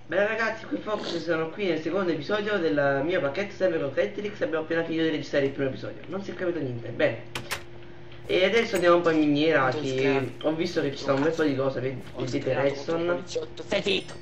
Bene ragazzi, qui Fox, sono qui nel secondo episodio del mio pacchetto sempre con Tetrix. Abbiamo appena finito di registrare il primo episodio. Non si è capito niente, bene. E adesso andiamo un po' in miniera, che ho visto che ci sta un bel po' di cose, vedete Redstone. Stai zitto!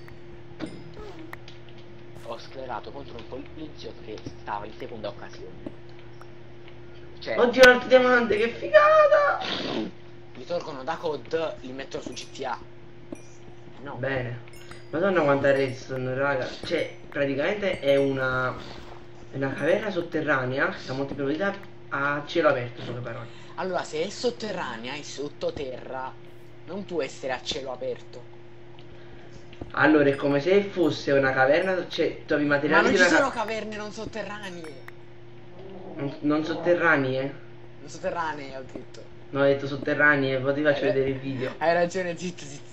Ho sclerato contro un poliziotto che stava in seconda occasione. Cioè, Oddio, l'altro diamante, che figata! li tolgono da COD, li mettono su GTA. No. Bene. Madonna quanta redstone, raga. Cioè, praticamente è una caverna sotterranea che sta molto profondità a cielo aperto, in poche parole. Allora, se è sotterranea, è sottoterra, non può essere a cielo aperto. Allora, è come se fosse una caverna, cioè, trovi Ma materiali non di ci una sono caverne non sotterranee. non sotterranee? Non sotterranee, ho detto. No, ho detto sotterranee, poi ti faccio vedere il video. Hai ragione, zitto, zitto.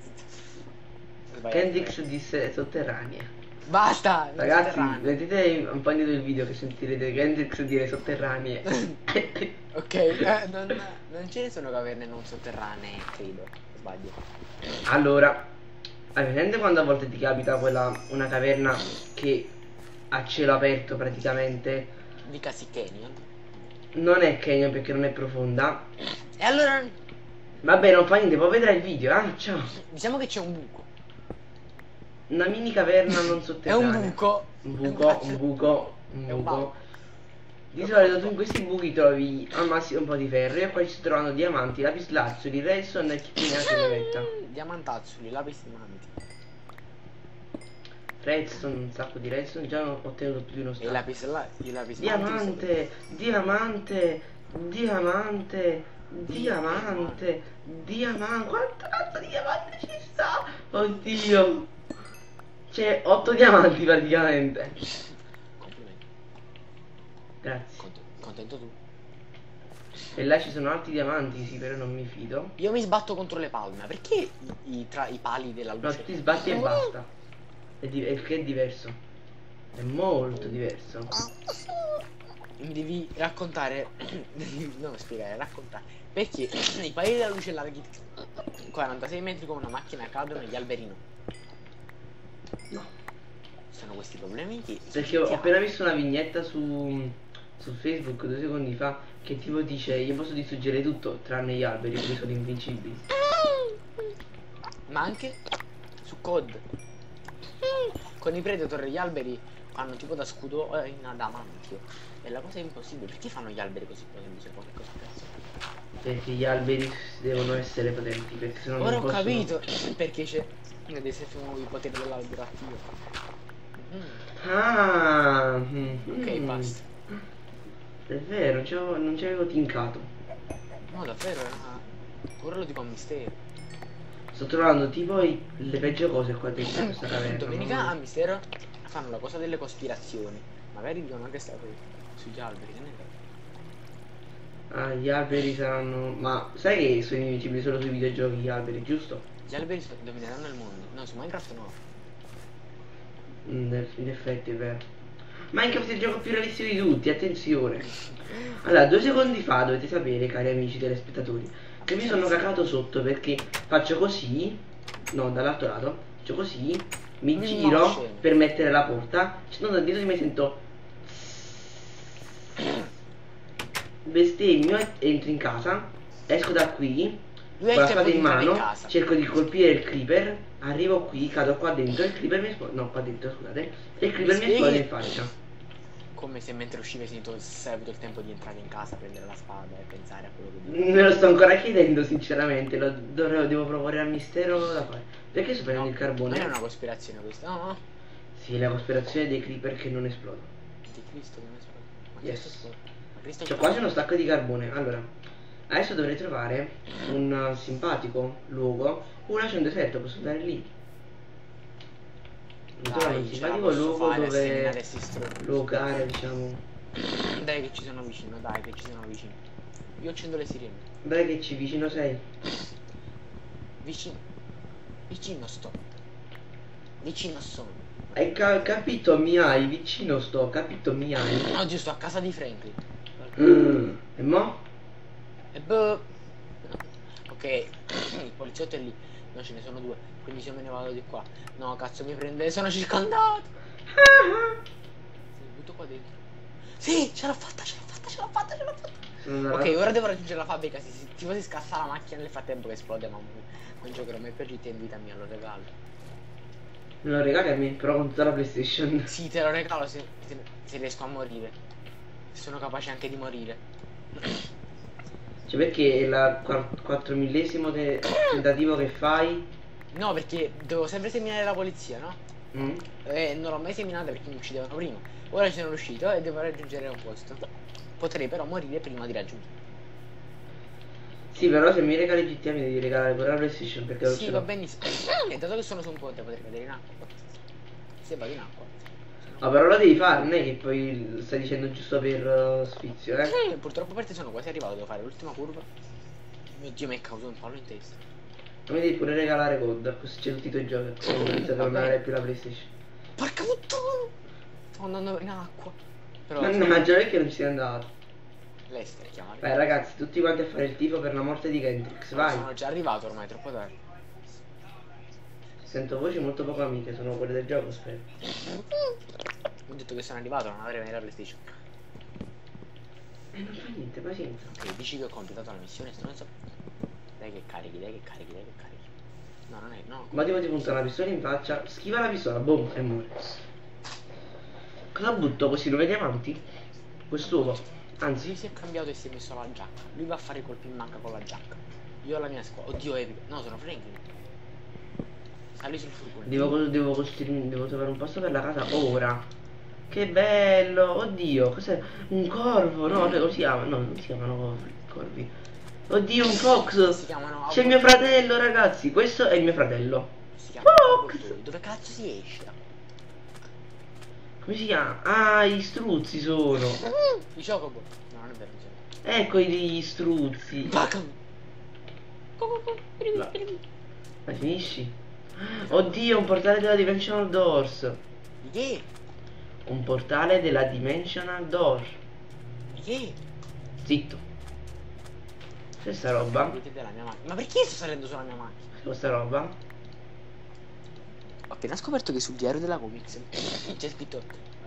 Kendrix disse sotterranee. Basta, non Ragazzi, sotterranee. vedete un po' indietro il video che sentirete Kendrix dire sotterranee. Ok, non ce ne sono caverne non sotterranee, credo. Sbaglio. Allora, hai presente quando a volte ti capita una caverna che a cielo aperto praticamente? Dica sì Canyon. Non è canyon perché non è profonda. E allora, Vabbè, non fa niente, poi vedrai il video. Ah, ciao. diciamo che c'è un buco. Una mini caverna non È sotterranea. un buco. Un buco, un buco, un È un buco. baco. Di solito tu in questi buchi trovi al massimo un po' di ferro. E qua ci si trovano diamanti, lapislazzuli, redstone e chi ne ha che ne metta. Diamantazzoli, lapis diamanti. Redstone, un sacco di redstone. Già ho ottenuto più di uno E stack. i lapis Diamante, diamante, diamante, diamante, diamante. Quanto cazzo di diamante ci sta? Oddio. C'è 8 diamanti praticamente. Complimenti. Grazie. Contento tu? E là ci sono altri diamanti, sì, però non mi fido. Io mi sbatto contro le palme. Perché tra i pali della No, luce? ti sbatti e basta. È che è diverso. È molto diverso. Mi devi raccontare. Non spiegare, raccontare. Perché i pali della luce larghi 46 metri con una macchina cadono e gli alberi no. No. Sono questi problemi che. Perché ho appena visto una vignetta su Facebook 2 secondi fa che tipo dice io posso distruggere tutto tranne gli alberi perché sono invincibili. Ma anche su COD. Con i Predator gli alberi fanno tipo da scudo in adamantio. E la cosa è impossibile. Perché fanno gli alberi così potenti? Cosa cazzo? Perché gli alberi devono essere potenti, perché se no Ora non ho possono... capito perché c'è dei nuovi poteri dell'albero attivo. Ah, Ok, basta. È vero, non ci avevo tincato. No, davvero, ora lo dico a mistero. Sto trovando tipo le peggio cose qua dentro in questa caverna. Domenica a mistero fanno la cosa delle cospirazioni. Magari dicono anche stato sugli alberi, che ne sai? Ah, gli alberi saranno... Ma sai che sono invincibili solo sui videogiochi gli alberi, giusto? Gli alberi domineranno il mondo. No, su Minecraft no. In effetti è vero. Minecraft è il gioco più realistico di tutti, attenzione. Allora, 2 secondi fa dovete sapere, cari amici telespettatori, che mi sono cagato sotto perché faccio così, no, dall'altro lato, faccio così, mi giro per mettere la porta, no, da dietro di me sento bestemmio e entro in casa, esco da qui, con la spada in mano, cerco di colpire il creeper, arrivo qui, cado qua dentro, il creeper mi esplode, no, qua dentro, scusate, e il creeper mi esplode in faccia. Come se mentre uscivi sei avuto il tempo di entrare in casa, prendere la spada e pensare a quello che dici. Me lo sto ancora chiedendo sinceramente, devo proporre al mistero da fare. Perché sto prendendo il carbone? Non è una cospirazione questa, no? Sì, la cospirazione dei creeper che non esplodono. Di Cristo che non esplode. Ma Yes. Cristo esplode. Ma Cristo C'ho quasi uno stacco di carbone. Allora, adesso dovrei trovare un simpatico luogo. Là c'è un deserto, posso andare lì. Dai, Un ce la simpatico posso luogo fare a dove seminare sti stronzi. locare, diciamo. Dai che ci sono vicino, dai che ci sono vicino. Io accendo le sirene. Dai che ci vicino sei. Vicino. Vicino sto. Vicino sono. Hai capito mi hai, vicino sto, capito mi hai. No, giusto, a casa di Franklin. E mo? E boh. Ok, il poliziotto è lì. No, ce ne sono due. Quindi se io me ne vado di qua. No, cazzo, mi prende. Sono circondato. Mi butto qua dentro. Sì, ce l'ho fatta, ce l'ho fatta, ce l'ho fatta, ce l'ho fatta. Ok, ora devo raggiungere la fabbrica. Tipo si scassa la macchina nel frattempo che esplode, ma non giocherò mai per GTA in vita mia, lo regalo. Me lo regali a me, però con tutta la PlayStation. Sì, te lo regalo se riesco a morire. Sono capace anche di morire. Cioè perché è la 4000esimo tentativo che fai? No, perché devo sempre seminare la polizia, no? Mm? E non l'ho mai seminata perché mi uccidevano prima. Ora ci sono riuscito e devo raggiungere un posto. Potrei però morire prima di raggiungere. Sì, però se mi regali GTA mi devi regalare pure la PlayStation perché non Sì, ce va l'ho. benissimo. E dato che sono su un ponte potrei cadere in acqua. Se vado in acqua. Ma però lo devi fare, non è che poi stai dicendo giusto per sfizio, Purtroppo per te sono quasi arrivato, devo fare l'ultima curva. Mio Dio, mi è causato un palo in testa. Non mi devi pure regalare COD, così c'è tutti i tuoi giochi. Non inizio a non avere più la PlayStation. Porca puttana! Sto andando in acqua. Però Mannaggia, perché non ci sei andato? l'Ester chiamare. Vai ragazzi, tutti quanti a fare il tifo per la morte di Kendrix, vai. Sono già arrivato ormai, troppo tardi. Sento voci molto poco amiche, sono quelle del gioco, spero. Ho detto che sono arrivato, non avrei mai la PlayStation. Non fa niente, pazienza. Ok, dici che ho completato la missione, sto non so. Dai che carichi, dai che carichi, dai che carichi. No, non è, no. Ma tipo ti punta una pistola in faccia, schiva la pistola, boom, e muore. Cosa butto così, lo vedi avanti? Quest'uovo. Sì, Anzi, si è cambiato e si è messo la giacca. Lui va a fare i colpi in manca con la giacca. Io ho la mia squadra. Oddio, epico. No, sono Franklin. Sali sul furgone. devo trovare un posto per la casa ora. Che bello, oddio, cos'è? Un corvo, no, come si chiama? No, non si chiamano corvi. Oddio, un fox! Si chiamano C'è mio fratello, ragazzi, questo è il mio fratello. Si chiamano Fox! abortoni. Dove cazzo si esce? Come si chiama? Ah, gli struzzi sono. I Chocobo. No, non è vero, non c'è. Ecco gli struzzi. Vacca. Va. Ma finisci? Oddio, un portale della Dimensional Doors. Di che? Un portale della Dimensional Door. Di che? Zitto. C'è sta roba? Vedete della mia macchina. Ma perché sto salendo sulla mia macchina? Questa roba? Ho appena scoperto che sul diario della Comics c'è scritto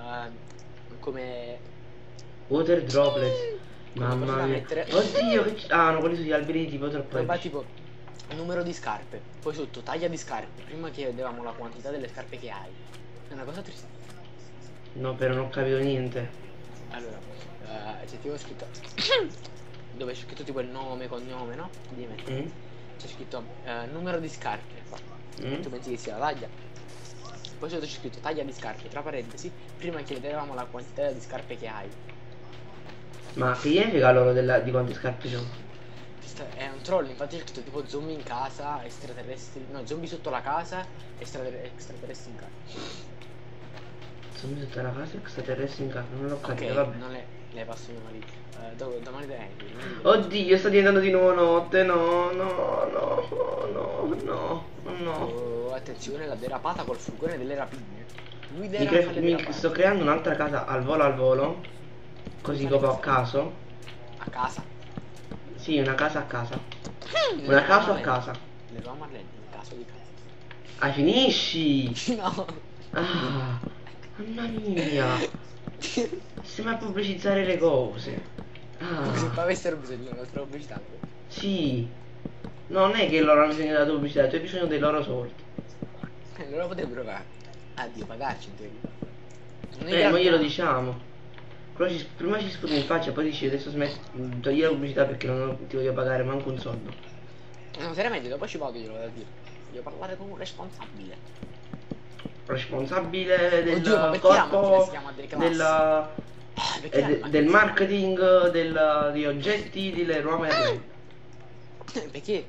come Water droplets. Come Mamma cosa da mia. mettere? Oddio, ah, no, quelli sugli alberi tipo troppo roba epici. tipo numero di scarpe, poi sotto taglia di scarpe. Prima chiedevamo la quantità delle scarpe che hai. È una cosa triste. No, però non ho capito niente. Allora, c'è tipo scritto dove c'è scritto tipo il nome, cognome, no? Devi mettere. Mm? C'è scritto numero di scarpe. Mm? Tu pensi che sia la taglia? Poi sotto c'è scritto taglia di scarpe, tra parentesi. Prima chiedevamo la quantità di scarpe che hai. Ma che gli frega loro di quante scarpe sono? È un troll, infatti c'è scritto tipo zombie in casa, extraterrestri. No, zombie sotto la casa, extraterrestri in casa. Sono sotto la casa extraterrestri in casa, non l'ho capito, Ok, vabbè. non le passo mio marito. Domani da Oddio, sta diventando di nuovo notte, no, no, no, no, no, no. Oh, attenzione, la derapata col furgone delle rapine. Lui Mi, derapa le derapate. sto creando un'altra casa al volo, così proprio a caso. A casa. Sì, una casa a casa. Una casa a casa. Le do a Marlene, in caso di casa. Ah, finisci! No. Ah, mamma mia. Stiamo a pubblicizzare le cose. Se Ah, poi avessero bisogno della nostra pubblicità. sì. Non è che loro hanno bisogno della tua pubblicità, tu hai bisogno dei loro soldi. Loro potrebbero pagarci in teoria. Ma glielo diciamo. Però prima ci sputi in faccia, poi dici adesso togli la pubblicità perché non ti voglio pagare manco un soldo. No, seriamente, dopo ci vado, glielo da dire. Voglio parlare con un responsabile. Responsabile del Oddio, ma perché la macchina corpo si chiama delle classi? del marketing di oggetti di Leroy Merlin. Perché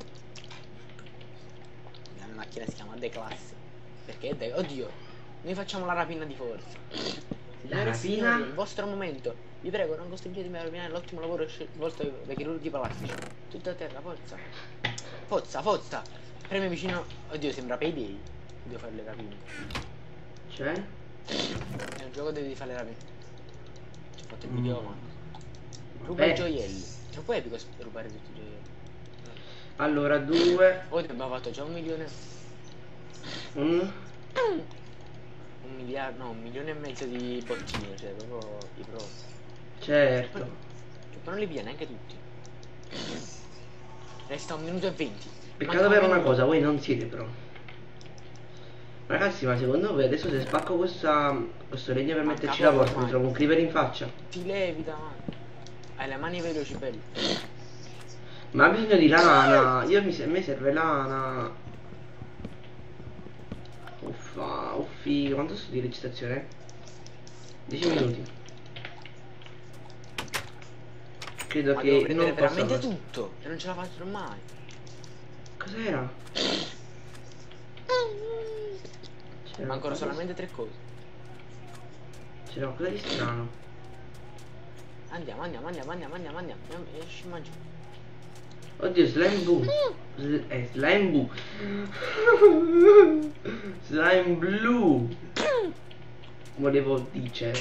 la mia macchina si chiama The Class? Perché oddio, noi facciamo la rapina di forza. Signore e rapina? signori, il vostro momento. Vi prego, non costringetemi a rovinare l'ottimo lavoro svolto dai chirurghi palastici. Tutto a terra, forza. Forza, forza. Premi vicino. Oddio, sembra Payday. Devo fare le rapine. Cioè? È un gioco dove devi fare le rapine. Ci ho fatto il video, ma. Ruba Vabbè. i gioielli. Troppo epico rubare tutti i gioielli. Allora, 2. Oggi abbiamo fatto già 1 milione. Un. 1 miliardo, no, 1,5 milioni di bottine, cioè proprio i pro. Certo. Che poi non li piglia neanche tutti. Resta 1 minuto e 20. Peccato Manca per un una minuto. cosa, voi non siete pro. Ragazzi, ma secondo voi adesso se spacco questo legno per Manca metterci la poco porta mi ormai. trovo un creeper in faccia? Ti levita, man. Hai le mani veloci, belli. Ma ha bisogno di lana. A me serve lana. Uffa, uffi. Quanto sto di recitazione? 10 minuti. Credo Ma devo che prendere non possa veramente fare. tutto. E non ce la faccio mai. Cos'era? Mancano solamente 3 cose. C'era qualcosa di strano. Andiamo. Esci, mangia. Oddio, slime boo. Slime boo. Slime blu. Volevo dire.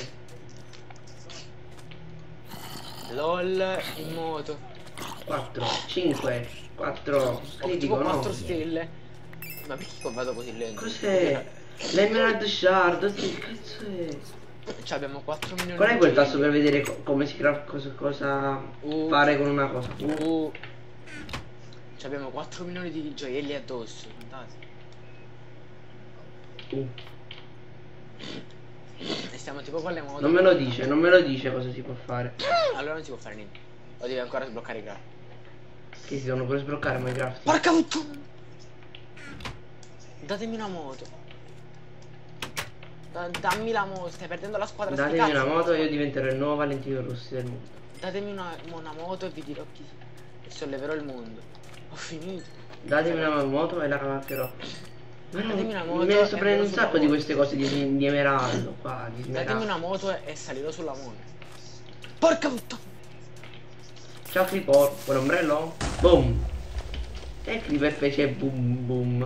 LOL in moto. 4, 5, 4. Ho Che tipo dico 4 no? stelle. Ma perché vado così lento? Cos'è? L'Emerald Shard, oddio, che cazzo è? Cioè abbiamo 4 milioni Qual è di quel gioielli. tasto per vedere come si cosa fare con una cosa? Cioè abbiamo 4 milioni di gioielli addosso. Fantastico. E stiamo tipo con le moto. Non me lo dice cosa si può fare. Allora non si può fare niente. O devi ancora sbloccare i grafi. Che si devono pure sbloccare Minecraft. Porca puttana! Datemi una moto. Dammi la moto, stai perdendo la squadra. sti Datemi cazzi, una moto e la io diventerò il nuovo Valentino Rossi del mondo. Datemi una moto e vi dirò chi. E solleverò il mondo. Ho finito. Datemi una moto e la cavalcherò. Ma no, Datemi una me moto ne sto e prendendo un andrò sacco sulla di moto. queste cose di emeraldo qua, di Datemi smeraldo. una moto e salirò sulla moto. Porca puttana! Ciao Creeper, un ombrello? Boom! E il Creeper fece boom boom.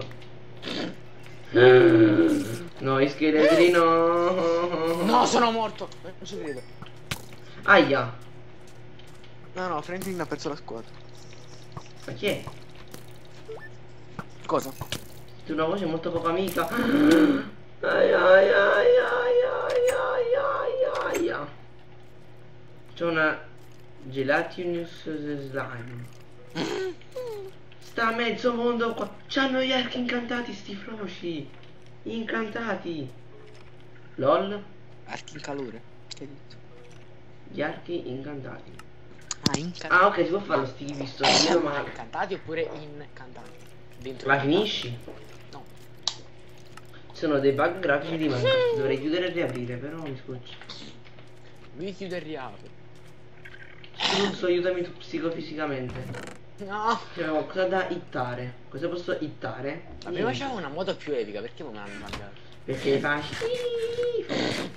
No, i scheletri no. No, sono morto! Non ci credo. Aia! No, Franklin ha perso la squadra. Ma chi è? Cosa? Tu una voce molto poco amica. Aia aia aia aia aia aia. C'è una gelatinous slime. Sta a mezzo mondo qua. C'hanno gli archi incantati sti froci. Incantati. LOL. Archi in calore. Che hai detto? Gli archi incantati. Ah, incantati. Ah ok, si può farlo sti visto. Meno Ma male. incantati oppure incantati? Dentro La incantati. finisci? No. Sono dei bug grafici di Minecraft. Dovrei chiudere e riaprire, però mi scoccio. Lui chiude e riapre. Struzzo, aiutami tu psicofisicamente. No. C'è qualcosa da hittare. Cosa posso hittare? Ma prima c'era una moto più epica, perché non me l'hanno mangiato? Perché fa schifo.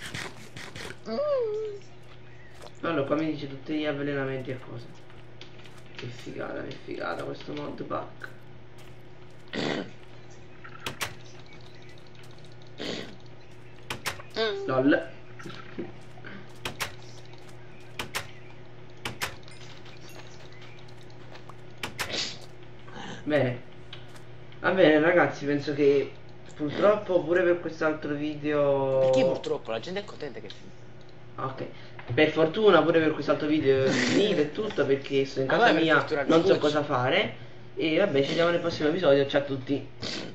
Allora qua mi dice tutti gli avvelenamenti e cose. Che figata questo mod pack. LOL. Bene. Va bene ragazzi, penso che purtroppo pure per quest'altro video. Perché purtroppo la gente è contenta che finì. Ok. Per fortuna pure per quest'altro video è finito e tutto perché sto in casa Vabbè, per mia, fortuna, non so scocci. cosa fare. E vabbè, ci vediamo nel prossimo episodio, ciao a tutti.